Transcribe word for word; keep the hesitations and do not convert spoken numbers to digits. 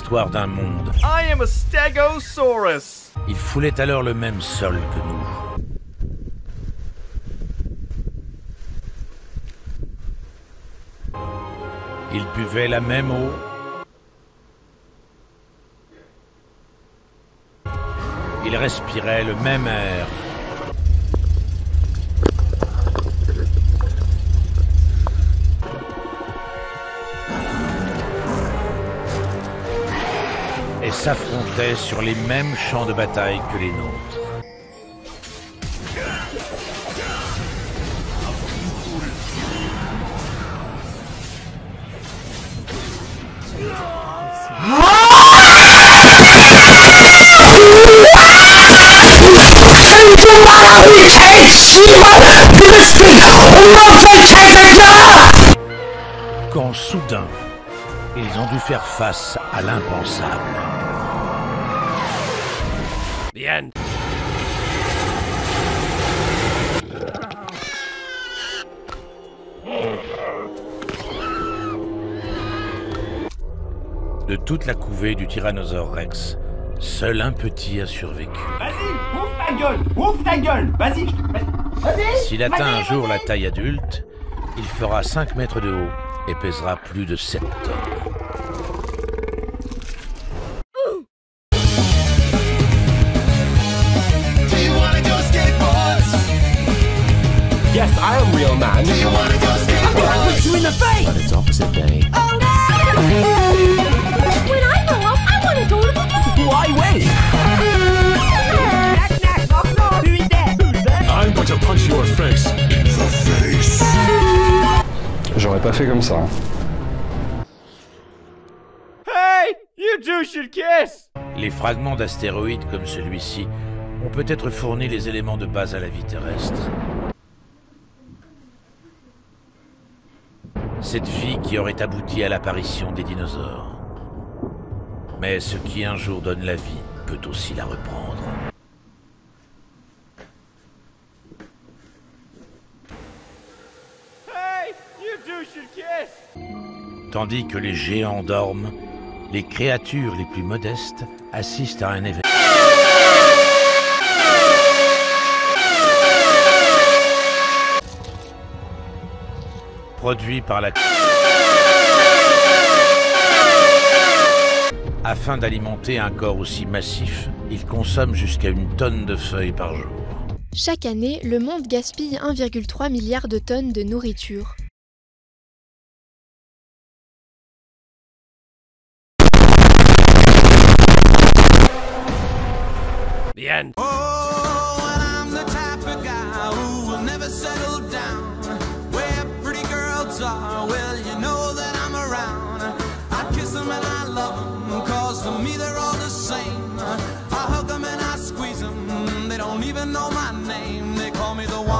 l'histoire d'un monde. I am a Stegosaurus. Ils foulaient alors le même sol que nous. Ils buvaient la même eau. Ils respiraient le même air. Et s'affrontaient sur les mêmes champs de bataille que les nôtres. Quand soudain, ils ont dû faire face à l'impensable. The end. De toute la couvée du Tyrannosaure Rex, seul un petit a survécu. Vas-y, ouvre ta gueule, ouvre ta gueule, vas-y, vas-y. S'il atteint un jour la taille adulte, il fera cinq mètres de haut et pèsera plus de sept tonnes. Yes, I am real man. Do you wanna go skateboard? I'll put you in the face. But it's opposite day. Oh no! When I grow up, I want to go to the moon. Why wait? Knock, knock, knock, knock. Who is that? Who's that? I'm going to punch your face. In the face. J'aurais pas fait comme ça. Hein. Hey, you two should kiss. Les fragments d'astéroïdes comme celui-ci ont peut-être fourni les éléments de base à la vie terrestre. Cette vie qui aurait abouti à l'apparition des dinosaures. Mais ce qui un jour donne la vie peut aussi la reprendre. Hey, you two should kiss. Tandis que les géants dorment, les créatures les plus modestes assistent à un événement. Produit par la... Afin d'alimenter un corps aussi massif, il consomme jusqu'à une tonne de feuilles par jour. Chaque année, le monde gaspille un virgule trois milliard de tonnes de nourriture. The end. Oh, and I'm the type of guy who will never settle down. Where pretty girls are, well, you know that I'm around. I kiss them and I love them, cause to me they're all the same. I hug them and I squeeze them, they don't even know my name. They call me the one.